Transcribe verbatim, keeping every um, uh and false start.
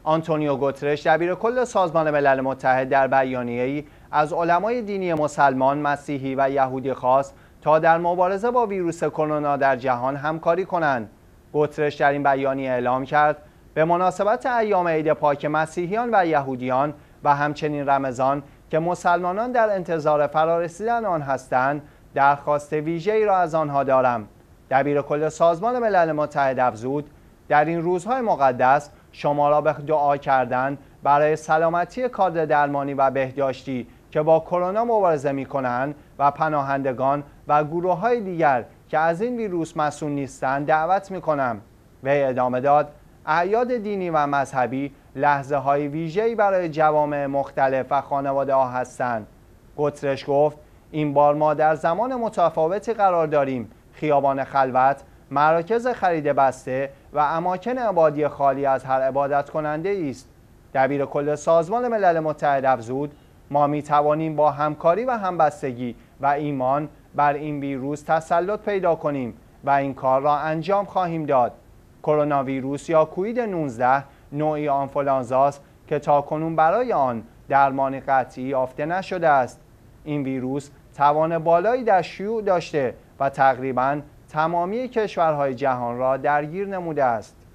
آنتونیو گوترش دبیرکل سازمان ملل متحد در بیانیه‌ای از علمای دینی مسلمان، مسیحی و یهودی خواست تا در مبارزه با ویروس کرونا در جهان همکاری کنند. گوترش در این بیانیه اعلام کرد به مناسبت ایام عید پاک مسیحیان و یهودیان و همچنین رمضان که مسلمانان در انتظار فرارسیدن آن هستند، درخواست ویژه‌ای را از آنها دارم. دبیرکل سازمان ملل متحد افزود: در این روزهای مقدس شما را به دعا کردن برای سلامتی کادر درمانی و بهداشتی که با کرونا مبارزه می‌کنند و پناهندگان و گروه‌های دیگر که از این ویروس مسئول نیستند دعوت می‌کنم. وی ادامه داد: اعیاد دینی و مذهبی لحظه‌های ویژه‌ای برای جوامع مختلف و خانواده‌ها هستند. گوترش گفت: این بار ما در زمان متفاوتی قرار داریم. خیابان خلوت، مراکز خرید بسته و اماکن عبادی خالی از هر عبادت کننده است. دبیرکل سازمان ملل متحد افزود: ما می توانیم با همکاری و همبستگی و ایمان بر این ویروس تسلط پیدا کنیم و این کار را انجام خواهیم داد. کرونا ویروس یا کووید نوزده نوعی آنفولانزاست که تاکنون برای آن درمان قطعی یافته نشده است. این ویروس توان بالایی در شیوع داشته و تقریباً تمامی کشورهای جهان را درگیر نموده است.